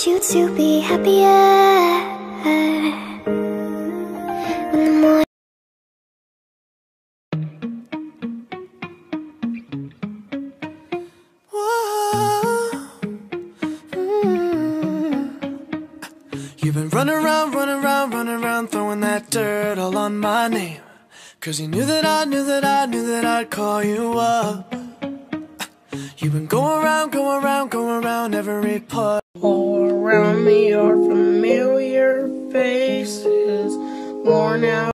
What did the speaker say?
want you to be happier. When the morning You've been running around, throwing that dirt all on my name. 'Cause you knew that I'd call you up. You've been going around every part. All around me are familiar faces, worn out.